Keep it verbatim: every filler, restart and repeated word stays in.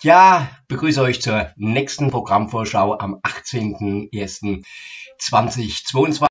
Ja, begrüße euch zur nächsten Programmvorschau am achtzehnten ersten zweitausendzweiundzwanzig.